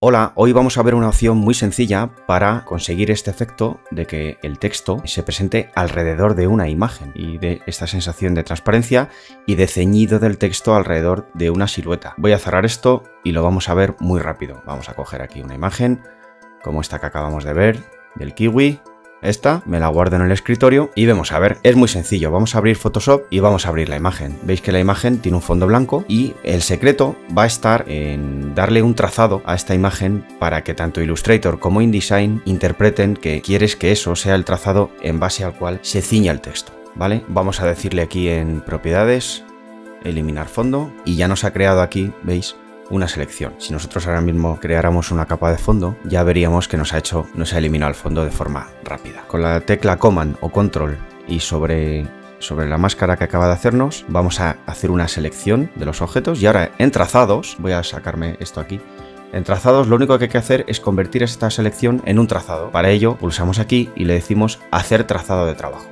Hola, hoy vamos a ver una opción muy sencilla para conseguir este efecto de que el texto se presente alrededor de una imagen y de esta sensación de transparencia y de ceñido del texto alrededor de una silueta. Voy a cerrar esto y lo vamos a ver muy rápido. Vamos a coger aquí una imagen como esta que acabamos de ver del kiwi. Esta me la guardo en el escritorio y vamos a ver, es muy sencillo, vamos a abrir Photoshop y vamos a abrir la imagen. Veis que la imagen tiene un fondo blanco y el secreto va a estar en darle un trazado a esta imagen para que tanto Illustrator como InDesign interpreten que quieres que eso sea el trazado en base al cual se ciña el texto, ¿vale? Vamos a decirle aquí en propiedades, eliminar fondo y ya nos ha creado aquí, ¿veis? Una selección. Si nosotros ahora mismo creáramos una capa de fondo, ya veríamos que nos ha eliminado el fondo de forma rápida. Con la tecla Command o Control y sobre la máscara que acaba de hacernos, vamos a hacer una selección de los objetos y ahora en trazados, voy a sacarme esto aquí, en trazados lo único que hay que hacer es convertir esta selección en un trazado. Para ello pulsamos aquí y le decimos hacer trazado de trabajo.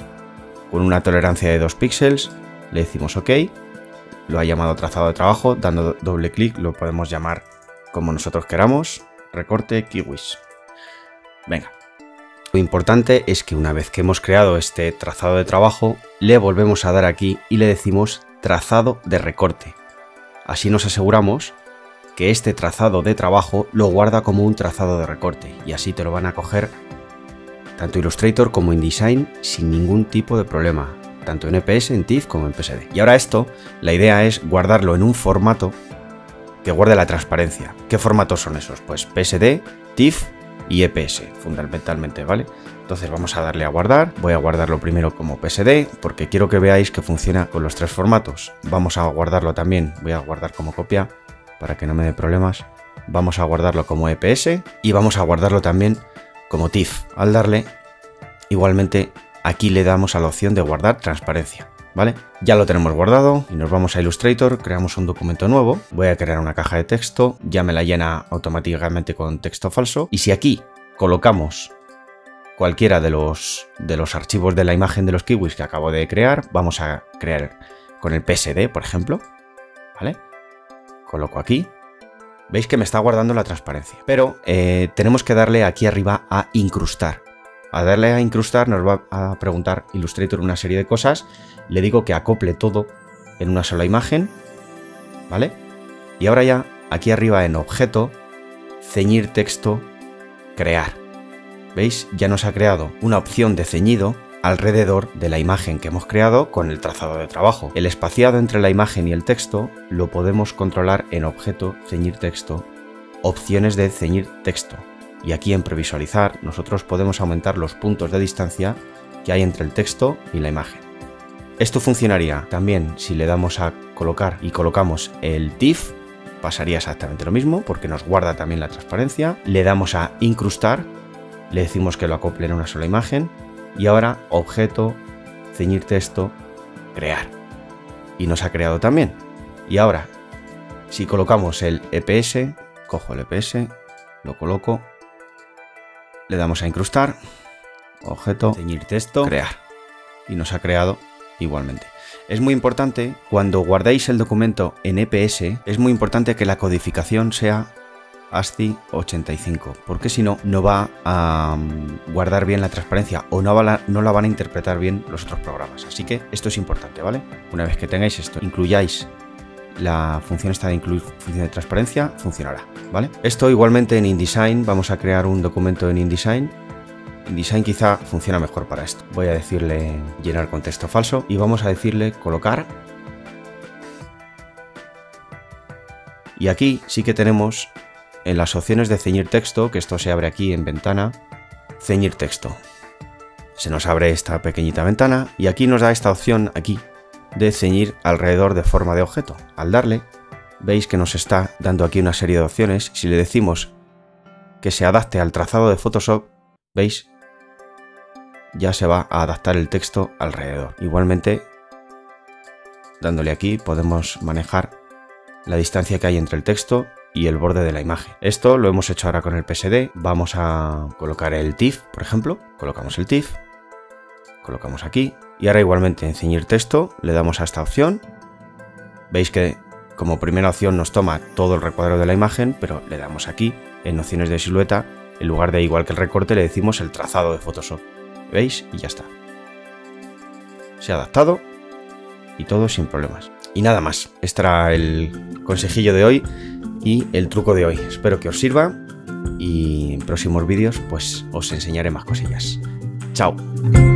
Con una tolerancia de 2 píxeles le decimos OK. Lo ha llamado trazado de trabajo, dando doble clic lo podemos llamar como nosotros queramos, recorte kiwis. Venga, lo importante es que una vez que hemos creado este trazado de trabajo, le volvemos a dar aquí y le decimos trazado de recorte. Así nos aseguramos que este trazado de trabajo lo guarda como un trazado de recorte y así te lo van a coger tanto Illustrator como InDesign sin ningún tipo de problema, tanto en EPS, en TIFF como en PSD. Y ahora esto, la idea es guardarlo en un formato que guarde la transparencia. ¿Qué formatos son esos? Pues PSD, TIFF y EPS, fundamentalmente, ¿vale? Entonces vamos a darle a guardar. Voy a guardarlo primero como PSD porque quiero que veáis que funciona con los 3 formatos. Vamos a guardarlo también, voy a guardar como copia para que no me dé problemas. Vamos a guardarlo como EPS y vamos a guardarlo también como TIFF. Al darle, igualmente, aquí le damos a la opción de guardar transparencia, ¿vale? Ya lo tenemos guardado y nos vamos a Illustrator, creamos un documento nuevo, voy a crear una caja de texto, ya me la llena automáticamente con texto falso y si aquí colocamos cualquiera de los archivos de la imagen de los kiwis que acabo de crear, vamos a crear con el PSD, por ejemplo, ¿vale? Coloco aquí, veis que me está guardando la transparencia, pero tenemos que darle aquí arriba a incrustar. A darle a incrustar nos va a preguntar Illustrator una serie de cosas. Le digo que acople todo en una sola imagen, ¿vale? Y ahora ya, aquí arriba en objeto, ceñir texto, crear. ¿Veis? Ya nos ha creado una opción de ceñido alrededor de la imagen que hemos creado con el trazado de trabajo. El espaciado entre la imagen y el texto lo podemos controlar en objeto, ceñir texto, opciones de ceñir texto. Y aquí en previsualizar nosotros podemos aumentar los puntos de distancia que hay entre el texto y la imagen. Esto funcionaría también si le damos a colocar y colocamos el TIFF, pasaría exactamente lo mismo porque nos guarda también la transparencia. Le damos a incrustar, le decimos que lo acople en una sola imagen y ahora objeto, ceñir texto, crear. Y nos ha creado también. Y ahora, si colocamos el EPS, cojo el EPS, lo coloco, le damos a incrustar, objeto, ceñir texto, crear. Y nos ha creado igualmente. Es muy importante, cuando guardéis el documento en EPS, es muy importante que la codificación sea ASCII 85, porque si no, no va a guardar bien la transparencia o no la van a interpretar bien los otros programas. Así que esto es importante, ¿vale? Una vez que tengáis esto, incluyáis la función esta de incluir función de transparencia, funcionará, ¿vale? Esto igualmente en InDesign, vamos a crear un documento en InDesign. InDesign quizá funciona mejor para esto. Voy a decirle llenar con texto falso y vamos a decirle colocar. Y aquí sí que tenemos en las opciones de ceñir texto, que esto se abre aquí en ventana, ceñir texto. Se nos abre esta pequeñita ventana y aquí nos da esta opción aquí de ceñir alrededor de forma de objeto. Al darle, veis que nos está dando aquí una serie de opciones. Si le decimos que se adapte al trazado de Photoshop, veis, ya se va a adaptar el texto alrededor. Igualmente, dándole aquí, podemos manejar la distancia que hay entre el texto y el borde de la imagen. Esto lo hemos hecho ahora con el PSD. Vamos a colocar el TIFF, por ejemplo. Colocamos el TIFF, colocamos aquí y ahora igualmente en ceñir texto le damos a esta opción. Veis que Como primera opción nos toma todo el recuadro de la imagen, pero le damos aquí, en opciones de silueta, en lugar de igual que el recorte le decimos el trazado de Photoshop. ¿Veis? Y ya está. Se ha adaptado y todo sin problemas. Y nada más, este era el consejillo de hoy y el truco de hoy. Espero que os sirva y en próximos vídeos pues os enseñaré más cosillas. ¡Chao!